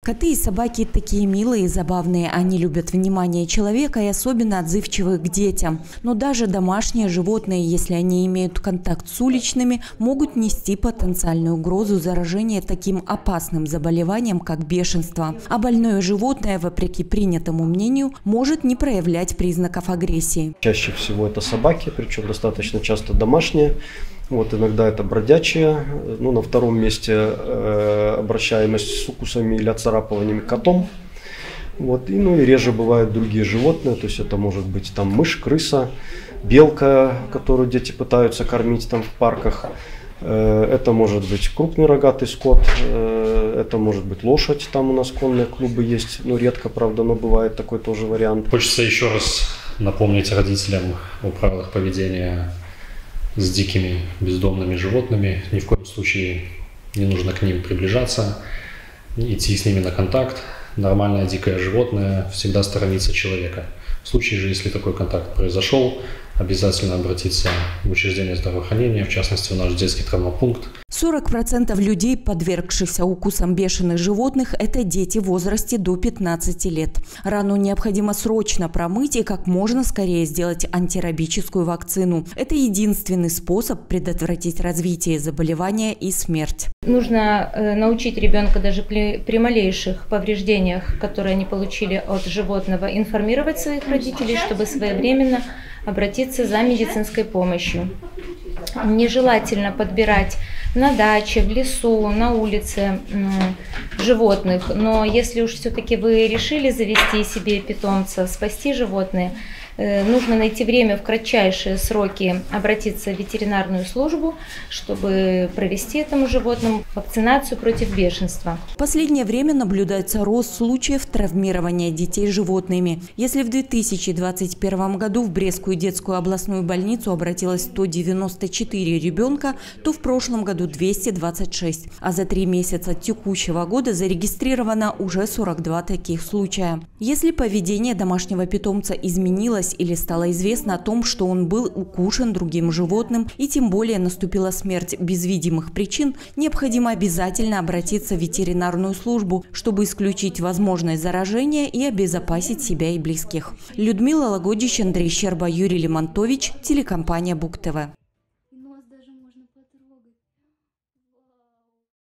Коты и собаки такие милые и забавные. Они любят внимание человека и особенно отзывчивы к детям. Но даже домашние животные, если они имеют контакт с уличными, могут нести потенциальную угрозу заражения таким опасным заболеванием, как бешенство. А больное животное, вопреки принятому мнению, может не проявлять признаков агрессии. Чаще всего это собаки, причем достаточно часто домашние. Иногда это бродячие. На втором месте обращаемость с укусами или оцарапываниями котом. И реже бывают другие животные, то есть это может быть мышь, крыса, белка, которую дети пытаются кормить в парках. Это может быть крупный рогатый скот, это может быть лошадь, там у нас конные клубы есть, редко, правда, но бывает такой тоже вариант. Хочется еще раз напомнить родителям о правилах поведения с дикими бездомными животными. Ни в коем случае не нужно к ним приближаться, идти с ними на контакт. Нормальное дикое животное всегда сторонится человека. В случае же, если такой контакт произошел, обязательно обратиться в учреждение здравоохранения, в частности, в наш детский травмопункт. 40% людей, подвергшихся укусам бешеных животных, это дети в возрасте до 15 лет. Рану необходимо срочно промыть и как можно скорее сделать антирабическую вакцину. Это единственный способ предотвратить развитие заболевания и смерть. Нужно научить ребенка даже при малейших повреждениях, которые они получили от животного, информировать своих родителей, чтобы своевременно обратиться за медицинской помощью. Нежелательно подбирать на даче, в лесу, на улице животных. Но если уж все-таки вы решили завести себе питомца, спасти животное, нужно найти время в кратчайшие сроки обратиться в ветеринарную службу, чтобы провести этому животному вакцинацию против бешенства. В последнее время наблюдается рост случаев травмирования детей животными. Если в 2021 году в Брестскую детскую областную больницу обратилось 194 ребенка, то в прошлом году 226. А за 3 месяца текущего года зарегистрировано уже 42 таких случая. Если поведение домашнего питомца изменилось, или стало известно о том, что он был укушен другим животным и тем более наступила смерть без видимых причин, необходимо обязательно обратиться в ветеринарную службу, чтобы исключить возможность заражения и обезопасить себя и близких. Людмила Лагодич, Андрей Щерба, Юрий Лемонтович, телекомпания Буг ТВ.